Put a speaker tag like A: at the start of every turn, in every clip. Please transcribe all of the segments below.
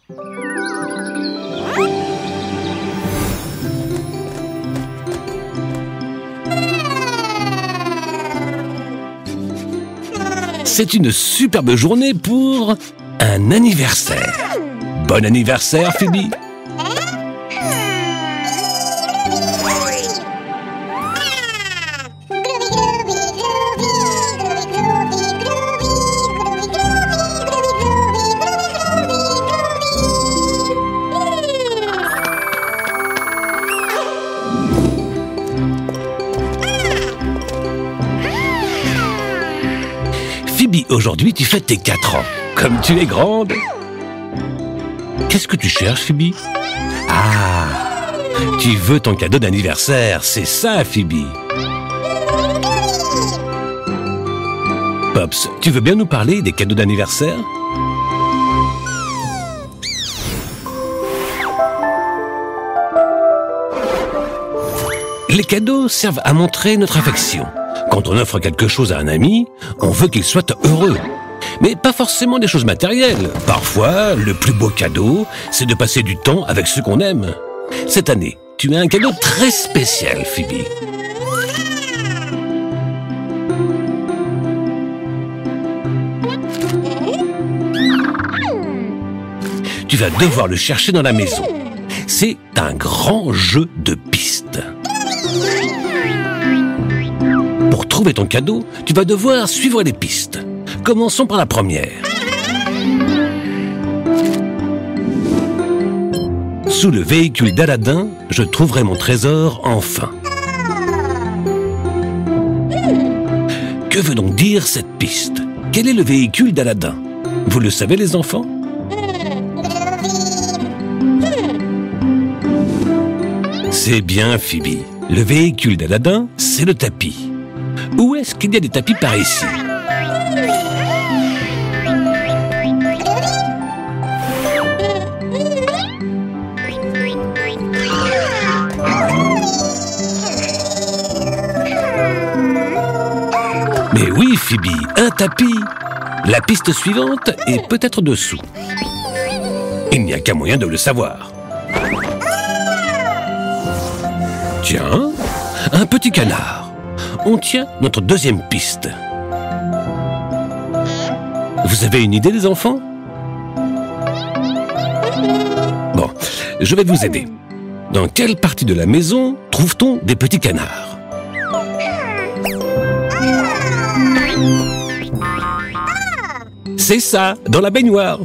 A: C'est une superbe journée pour un anniversaire. Bon anniversaire, Phoebe. Phoebe, aujourd'hui, tu fêtes tes 4 ans. Comme tu es grande. Qu'est-ce que tu cherches, Phoebe? Ah, tu veux ton cadeau d'anniversaire, c'est ça, Phoebe. Pops, tu veux bien nous parler des cadeaux d'anniversaire? Les cadeaux servent à montrer notre affection. Quand on offre quelque chose à un ami, on veut qu'il soit heureux. Mais pas forcément des choses matérielles. Parfois, le plus beau cadeau, c'est de passer du temps avec ceux qu'on aime. Cette année, tu as un cadeau très spécial, Phoebe. Tu vas devoir le chercher dans la maison. C'est un grand jeu de pistes. Pour trouver ton cadeau, tu vas devoir suivre les pistes. Commençons par la première. Sous le véhicule d'Aladin, je trouverai mon trésor enfin. Que veut donc dire cette piste? Quel est le véhicule d'Aladin? Vous le savez, les enfants? C'est bien, Phoebe. Le véhicule d'Aladin, c'est le tapis. Où est-ce qu'il y a des tapis par ici? Mais oui, Phoebe, un tapis. La piste suivante est peut-être dessous. Il n'y a qu'un moyen de le savoir. Tiens, un petit canard. On tient notre deuxième piste. Vous avez une idée, les enfants? Bon, je vais vous aider. Dans quelle partie de la maison trouve-t-on des petits canards? C'est ça, dans la baignoire.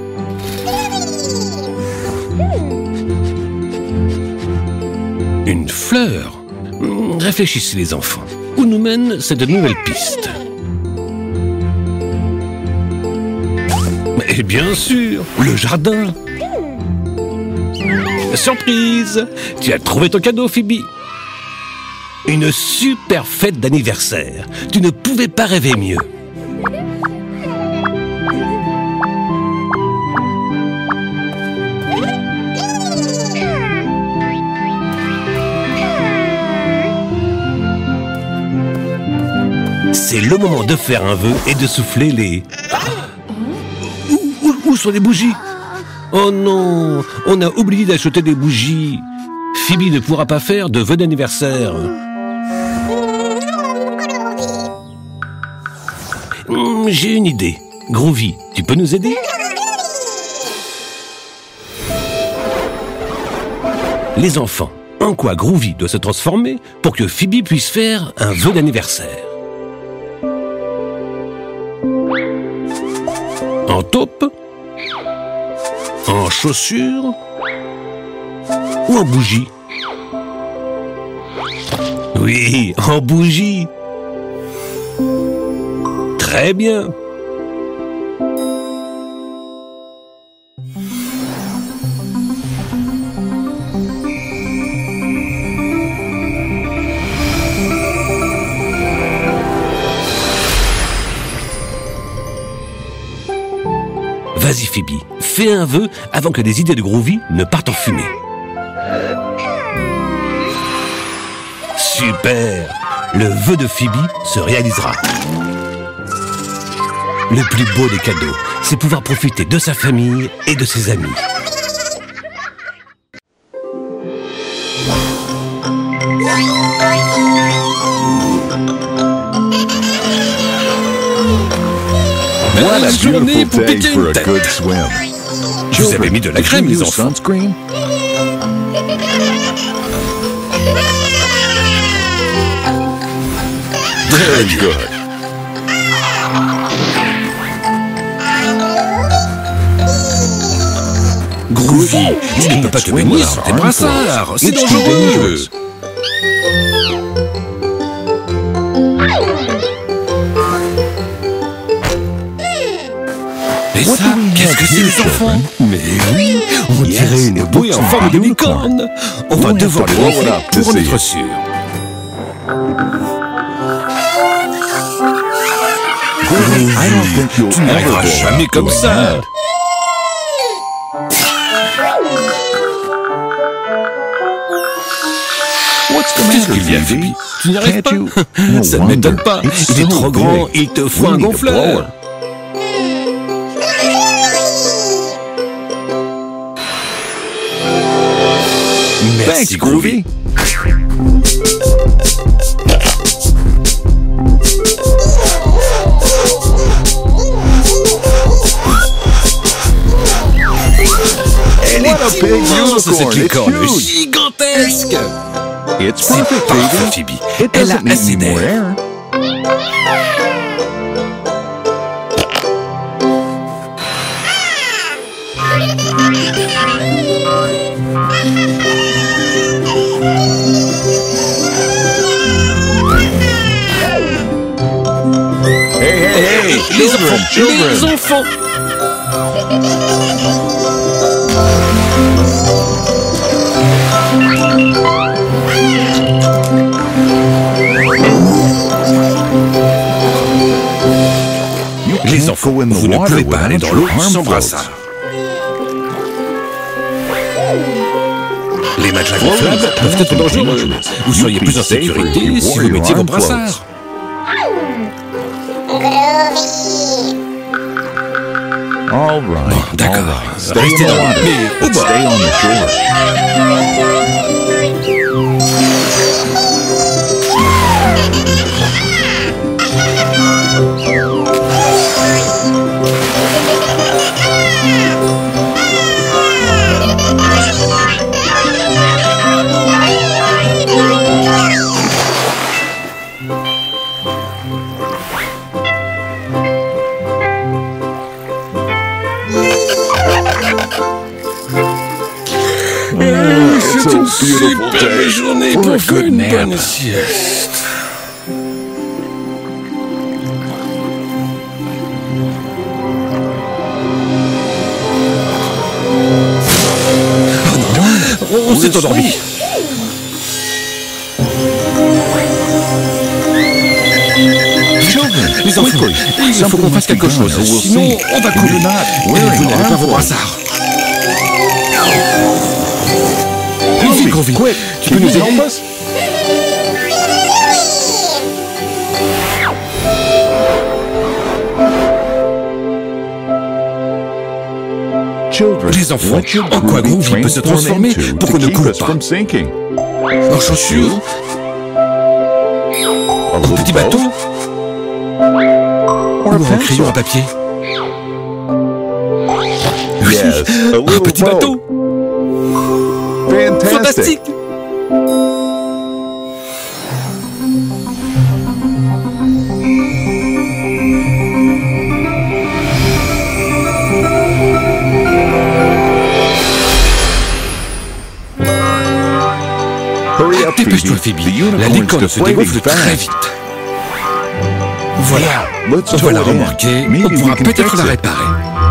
A: Une fleur? Réfléchissez, les enfants. Où nous mène cette nouvelle piste? Et bien sûr, le jardin. Surprise! Tu as trouvé ton cadeau, Phoebe. Une super fête d'anniversaire. Tu ne pouvais pas rêver mieux. C'est le moment de faire un vœu et de souffler les... Où sont les bougies? Oh non, on a oublié d'acheter des bougies. Phoebe ne pourra pas faire de vœu d'anniversaire. J'ai une idée. Groovy, tu peux nous aider? Les enfants, en quoi Groovy doit se transformer pour que Phoebe puisse faire un vœu d'anniversaire? En taupe? En chaussures? Ou en bougie? Oui, en bougie. Très bien. Vas-y, Phoebe, fais un vœu avant que les idées de Groovy ne partent en fumée. Super! Le vœu de Phoebe se réalisera. Le plus beau des cadeaux, c'est pouvoir profiter de sa famille et de ses amis.
B: What a
A: journée pour
B: beautiful day
A: piquer
B: for
A: une
B: a
A: tête.
B: good swim.
A: Vous avez mis de la
B: Did
A: crème,
B: you
A: les
B: use
A: enfants.
B: sunscreen? Very good.
A: Groovy, tu ne peux pas te baigner sans tes brassards. C'est
B: It's too
A: dangereux.
B: dangerous.
A: Et
B: What
A: ça,
B: do we
A: qu'est-ce
B: have
A: que c'est,
B: here,
A: les enfants?
B: children?
A: Mais oui, on
B: Yes,
A: dirait une
B: it
A: bouée
B: looks
A: en
B: like
A: forme
B: a
A: de
B: unicorn.
A: licorne. On va
B: We'll have
A: devoir
B: to
A: le
B: blow it
A: gonfler
B: up to
A: pour en
B: see
A: être
B: it.
A: sûr.
B: I don't think you'll
A: Tu
B: ever
A: n'arriveras
B: blow
A: jamais
B: up
A: comme
B: doing
A: ça.
B: that. What's the
A: Qu'est-ce
B: matter,
A: qu'il y a,
B: Phoebe?
A: Phoebe? Tu n'y arrives
B: Can't
A: pas?
B: you? No
A: Ça ne m'étonne
B: wonder.
A: pas.
B: It's
A: Il est
B: so
A: trop grand,
B: big.
A: il te faut
B: We
A: un
B: need a
A: gonfleur.
B: blower.
A: Merci,
B: Thanks, Groovy.
A: Elle
B: What a
A: est
B: big
A: immense, cette
B: unicorn. It's
A: licorne
B: huge.
A: gigantesque.
B: It's
A: C'est
B: perfect,
A: parfait,
B: Phoebe.
A: Phoebe.
B: It
A: Elle a
B: doesn't need
A: assez
B: any more
A: d'air.
B: air. Hey, hey, hey!
A: Les enfants.
B: You
A: Les
B: can't
A: enfants,
B: go in the
A: vous ne
B: water
A: pouvez pas aller
B: without
A: dans l'eau
B: your arm
A: sans
B: floats.
A: brassard. Les matelas gonflables peuvent être dangereux. Vous seriez plus en sécurité si vous mettiez vos brassards.
B: All right,
A: D'accord.
B: all right. Stay in
A: Restez
B: the
A: dans l'eau,
B: water,
A: mais au
B: but
A: bord.
B: stay on the shore.
A: C'est une
B: beautiful
A: superbe
B: day
A: journée
B: for a
A: pour faire
B: good
A: une
B: nap.
A: bonne sieste. On s'est endormi. Les enfants, il faut qu'on fasse quelque chose. Sinon, on va couler. Et vous n'avez pas vos brassards. Vite, Groovy, tu peux nous aider? Les enfants, en quoi Groovy peut se transformer pour qu'on ne coule pas? En chaussures? En petit bateau? Ou en crayon à papier? Oui, un petit bateau! Fantastique! Dépêche-toi, Phoebe. La licorne se dégonfle très vite. Voilà, on va la remorquer. On pourra peut-être la réparer.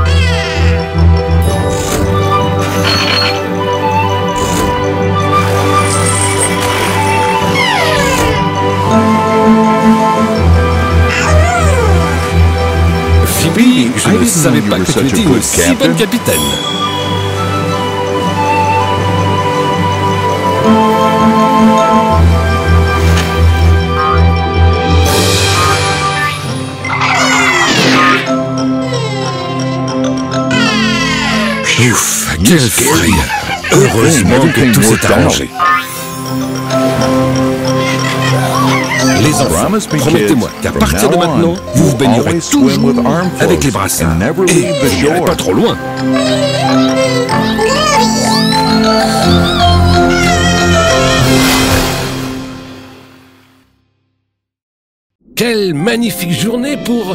A: Phoebe, je ne savais pas que tu étais une si bonne capitaine. Quelle frayeur! Heureusement que tout s'est arrangé. Les enfants, promettez-moi qu'à partir de maintenant, vous vous baignerez toujours avec les brassards. Et vous n'irez pas trop loin. Quelle magnifique journée pour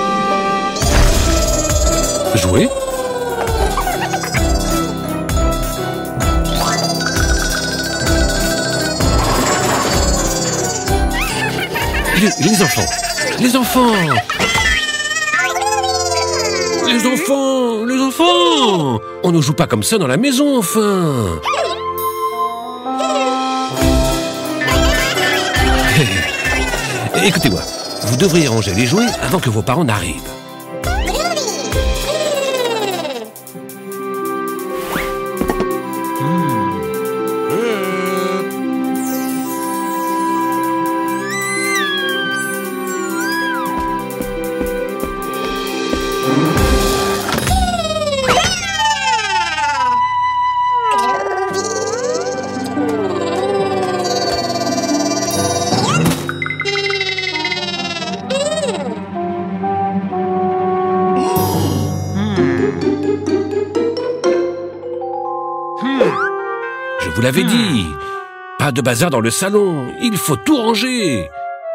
A: jouer. Les enfants, les enfants, les enfants, les enfants. On ne joue pas comme ça dans la maison, enfin. Écoutez-moi, vous devriez ranger les jouets avant que vos parents n'arrivent. Je vous l'avais dit, pas de bazar dans le salon, il faut tout ranger.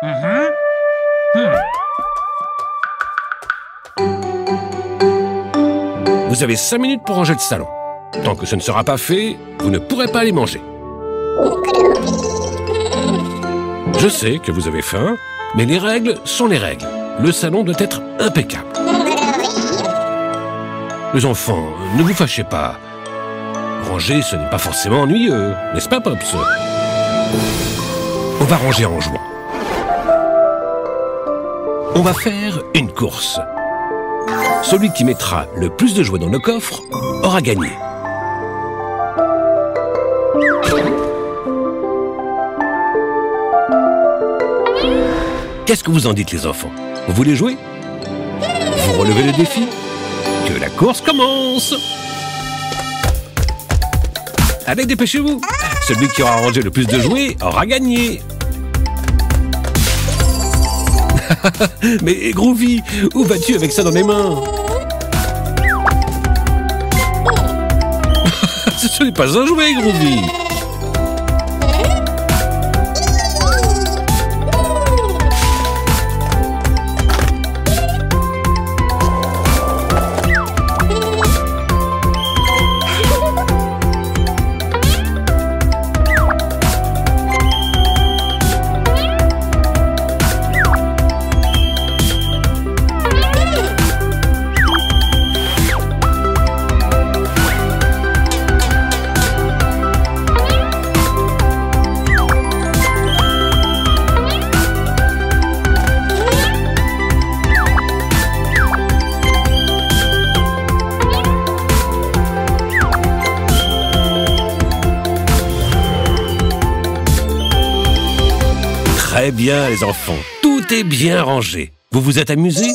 A: Vous avez 5 minutes pour ranger le salon. Tant que ce ne sera pas fait, vous ne pourrez pas aller manger. Je sais que vous avez faim, mais les règles sont les règles. Le salon doit être impeccable. Les enfants, ne vous fâchez pas. Ranger, ce n'est pas forcément ennuyeux, n'est-ce pas, Pops? On va ranger en jouant. On va faire une course. Celui qui mettra le plus de jouets dans le coffre aura gagné. Qu'est-ce que vous en dites, les enfants? Vous voulez jouer? Vous relevez le défi? Que la course commence! Allez, dépêchez-vous! Celui qui aura rangé le plus de jouets aura gagné! Mais Groovy, où vas-tu avec ça dans les mains? Ce n'est pas un jouet, Groovy! Très bien, les enfants. Tout est bien rangé. Vous vous êtes amusés?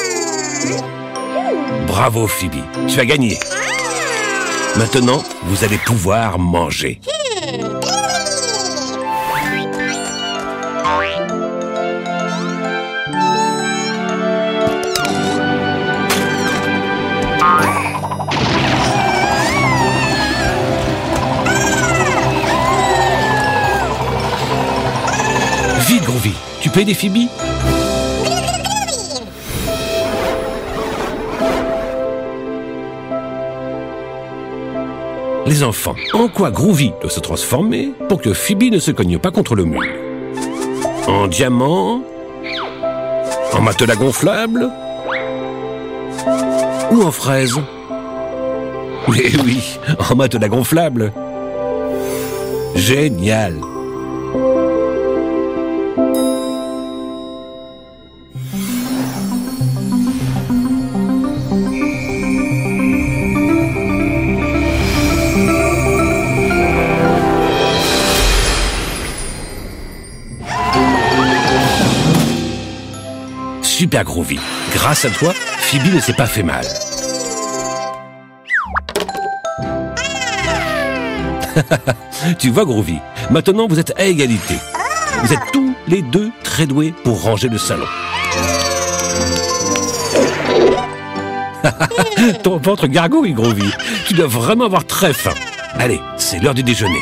A: Bravo, Phoebe. Tu as gagné. Maintenant, vous allez pouvoir manger. Vite, Groovy. Tu peux aider Phoebe? Les enfants, en quoi Groovy doit se transformer pour que Phoebe ne se cogne pas contre le mur? En diamant? En matelas gonflable? Ou en fraise? Mais oui, en matelas gonflable. Génial! Super Groovy. Grâce à toi, Phoebe ne s'est pas fait mal. Tu vois, Groovy, maintenant vous êtes à égalité. Vous êtes tous les deux très doués pour ranger le salon. Ton ventre gargouille, Groovy. Tu dois vraiment avoir très faim. Allez, c'est l'heure du déjeuner.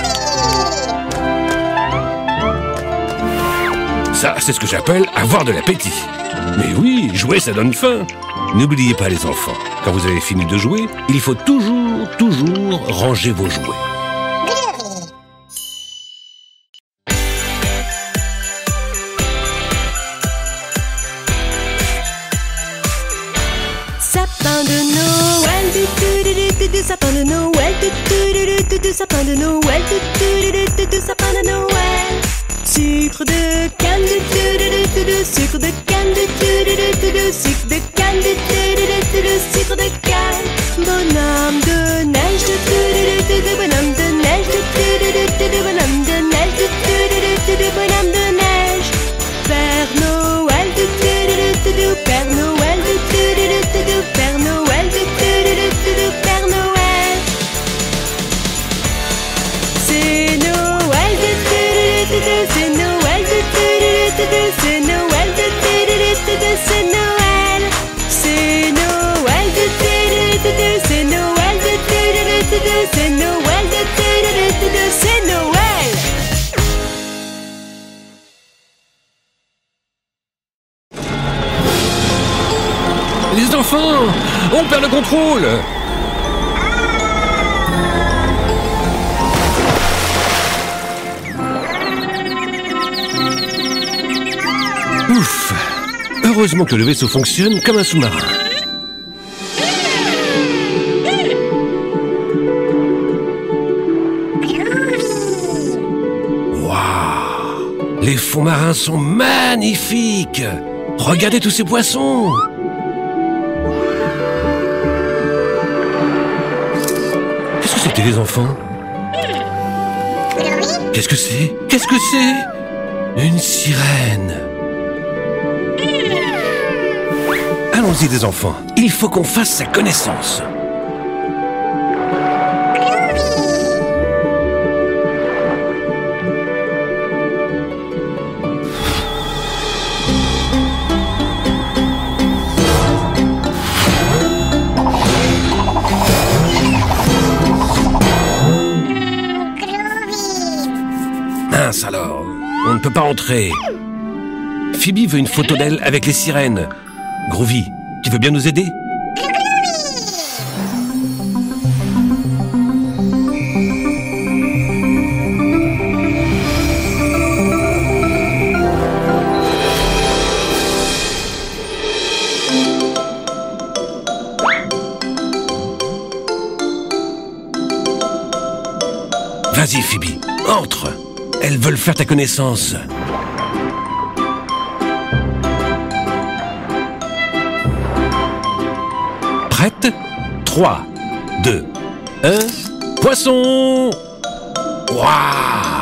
A: Ça, c'est ce que j'appelle avoir de l'appétit. Mais oui, jouer, ça donne faim. N'oubliez pas, les enfants, quand vous avez fini de jouer, il faut toujours ranger vos jouets.
C: Sapin de Noël, sapin de Noël, sapin de Noël, sapin de Noël. Sucre de canne, sucre de canne, sucre de canne, sucre de canne. Bonhomme de neige, bonhomme de neige, bonhomme de neige, bonhomme de neige. Père Noël, Père Noël, Père Noël, Père Noël. C'est Noël, c'est Noël, c'est Noël, c'est Noël. C'est Noël, c'est Noël, c'est Noël, c'est Noël.
A: Les enfants, on perd le contrôle. Ouf! Heureusement que le vaisseau fonctionne comme un sous-marin. Waouh! Les fonds marins sont magnifiques! Regardez tous ces poissons! Qu'est-ce que c'était, les enfants? Qu'est-ce que c'est? Qu'est-ce que c'est? Une sirène! Allons-y, les enfants. Il faut qu'on fasse sa connaissance. Mince alors, on ne peut pas entrer. Phoebe veut une photo d'elle avec les sirènes. Groovy, tu veux bien nous aider? Vas-y, Phoebe, entre. Elles veulent faire ta connaissance. Prête? 3, 2, 1, poisson! Waouh!